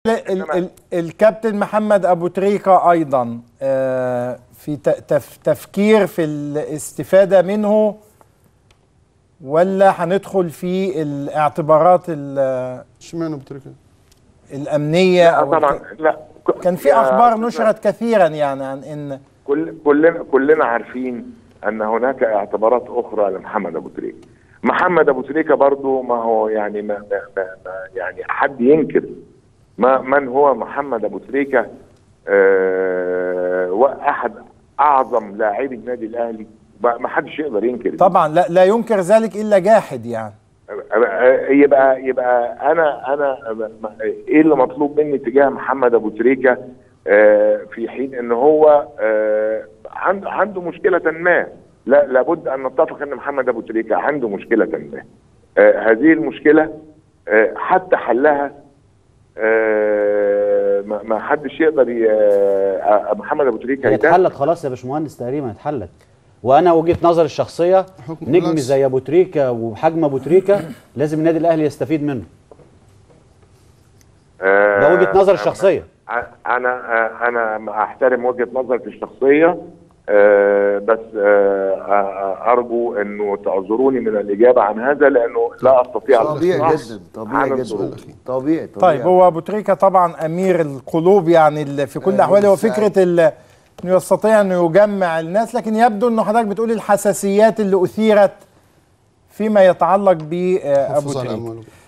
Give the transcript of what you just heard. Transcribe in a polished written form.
الكابتن محمد أبو تريكة أيضا في تفكير في الاستفادة منه، ولا هندخل في الاعتبارات اشمعنى أبو تريكة الأمنية؟ لا طبعا لا. كان في أخبار نشرت كثيرا يعني عن إن كلنا عارفين أن هناك اعتبارات أخرى لمحمد أبو تريكة. محمد أبو تريكة برضه ما هو يعني ما يعني حد ينكر من هو محمد أبو تريكة. واحد أعظم لاعبي النادي الأهلي، ما حدش يقدر ينكر. طبعا لا ينكر ذلك إلا جاحد يعني. يبقى أنا إيه اللي مطلوب مني تجاه محمد أبو تريكة في حين إن هو عنده مشكلة ما؟ لا، لابد أن نتفق أن محمد أبو تريكة عنده مشكلة ما. هذه المشكلة حتى حلها ما حدش يقدر. محمد أبو تريكة هي اتحلت خلاص يا باشمهندس، تقريبا اتحلت. وانا وجهة نظري الشخصيه نجم زي ابو تريكة وحجم ابو تريكة لازم النادي الاهلي يستفيد منه. ده وجهة نظري الشخصيه. انا احترم وجهة نظرك الشخصيه، بس ارجو انه تعذروني من الاجابه عن هذا، لانه لا استطيع. طبيعي جدا، طبيعي جدا، طبيعي. طيب هو ابو تريكة طبعا امير القلوب يعني في كل الاحوال. هو فكره انه يستطيع انه يجمع الناس، لكن يبدو انه حضرتك بتقول الحساسيات اللي اثيرت فيما يتعلق بابو تريكة.